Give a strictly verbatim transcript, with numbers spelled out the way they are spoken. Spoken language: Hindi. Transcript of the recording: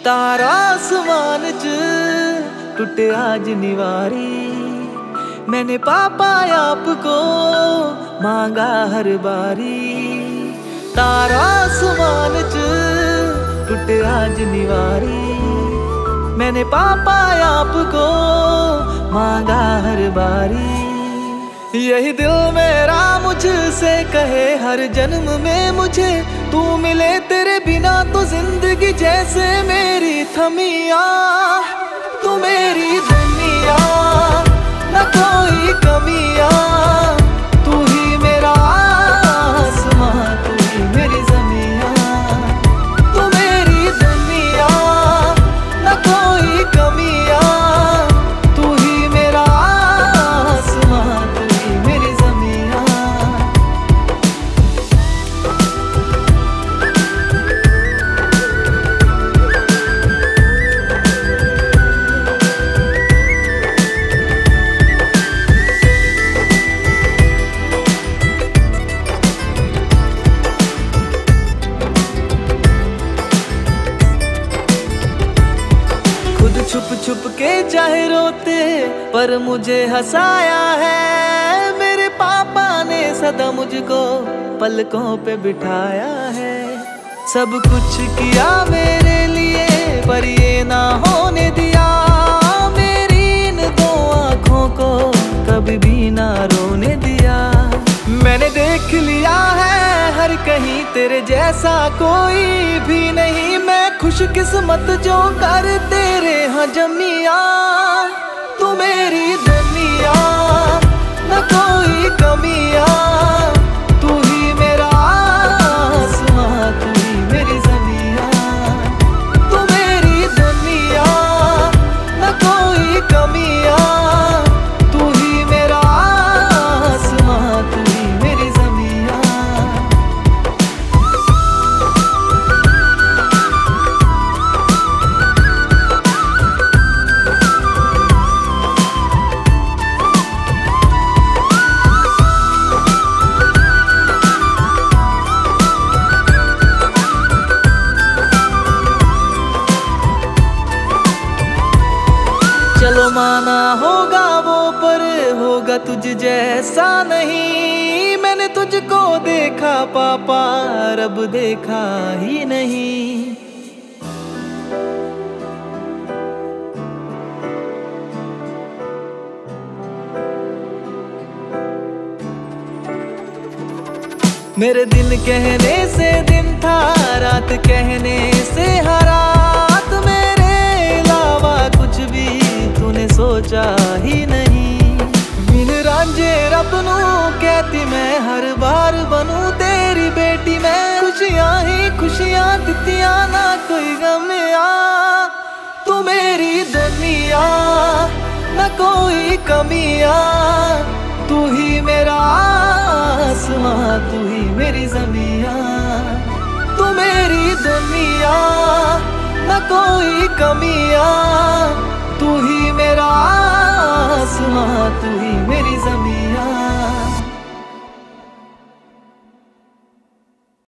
तारा आसमान च टूटे आज निवारी, मैंने पापा आपको मांगा हर बारी। तारा आसमान च टूटे आज निवारी, मैंने पापा आपको मांगा हर बारी। यही दिल मेरा मुझसे कहे हर जन्म में मुझे तू मिले, तेरे बिना तो जिंदगी जैसे मेरी थमिया। तू मेरी दुनिया न कोई कमियां, तू ही मेरा आसमां, तू ही मेरी ज़मीं। तू मेरी दुनिया न कोई कमियां, तू ही मेरा आसमां, तू ही मेरी ज़मीं। छुप छुप के चाहे रोते पर मुझे हंसाया है, मेरे पापा ने सदा मुझको पलकों पे बिठाया है। सब कुछ किया मेरे लिए पर ये ना होने दिया, मेरी इन दो आँखों को कभी भी ना रोने दिया। मैंने देख लिया है हर कहीं तेरे जैसा कोई भी नहीं, मैं खुशकिस्मत जो कर तेरे यहाँ जमिया। तू मेरी दुनिया न कोई कमियां, तू ही मेरा आसमां, तू ही मेरी ज़मीं। तू मेरी दुनिया न कोई कमियां, तू ही मेरा आसमां, तू ही मेरी ज़मीं। चलो माना होगा वो पर होगा तुझ जैसा नहीं, मैंने तुझको देखा पापा रब देखा ही नहीं। मेरे दिल कहने से दिन था, रात कहने से रात, मेरे अलावा कुछ भी तूने सोचा ही नहीं। बिन रांझे रब नू कहती मैं हर बार बनूं तेरी बेटी मैं, खुशियां ही खुशियां दित्तियां ना कोई गम आ। तू मेरी दुनिया न कोई कमियां, तू ही मेरा आसमां, तू ही मेरी ज़मीं। तू मेरी दुनिया न कोई कमियां, तू ही मेरा आसमां, तू ही मेरी ज़मीं।